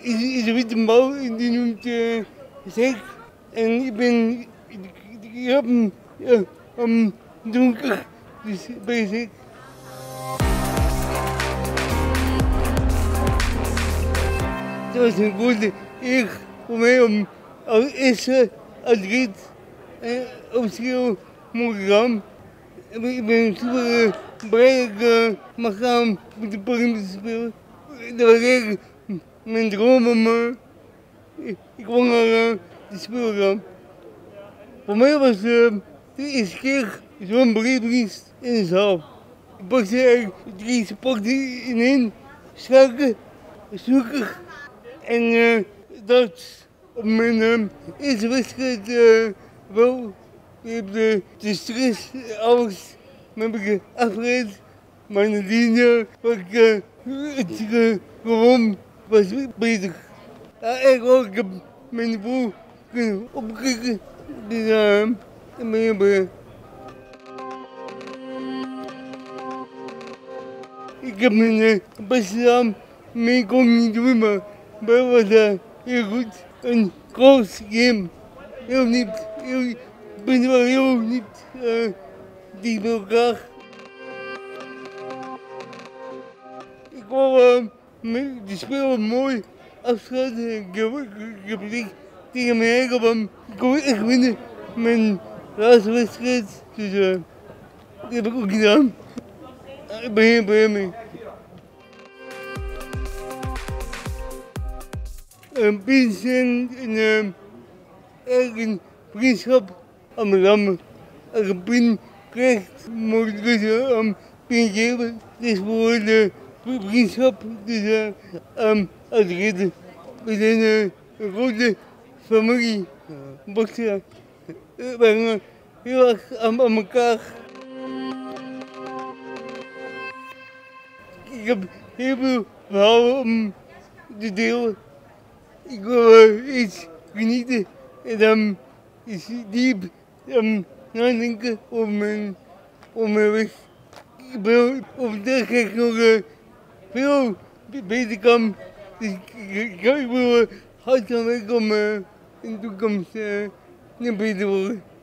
is een witte bal en die noemt sek. En ik heb hem donker, dus ben je sek. Het was een grote eer voor mij om als eerste atleet officieel mogen gaan. Ik ben super blij dat ik mag gaan met de Paralympische Spelen. Dat was eigenlijk mijn droom om ik wil naar de Spelen gaan. Voor mij was de eerste keer zo'n belevenis in de zaal. Ik pakte eigenlijk 3 sporten in één, schaken, snooker en dat op mijn eerste wedstrijd wel. Ik heb de stress, alles heb ik afgeleid. Maar nadien was ik het gewoon was beter. Eigenlijk ik heb mijn niveau kunnen opkrikken. Dus ik ben heel blij. Ik heb mijn best gedaan, mee kon ik niet doen, maar wel was heel goed. Een close game, heel niet, ik ben wel heel niet dicht bij elkaar. Ik wou de spelen mooi afsluiten. Ik heb gezegd tegen mijn eigen van, ik wil echt winnen mijn laatste wedstrijd. Dus dat heb ik ook gedaan. Ik ben heel blij mee. Een pinsel en eigenlijk een vriendschap aan mijn lammen. Als een pin krijgt, moet ik dus pin geven. Het is voor de vriendschap tussen atleten. We zijn een grote familie. Boccia. We zijn heel erg aan elkaar. Ik heb heel veel verhalen om te delen. Ik wil iets genieten en dan is diep nadenken over mijn weg. Ik ben overtuigd dat ik nog veel beter kan. Dus ik wil hard gaan werken om in de toekomst nog beter te worden.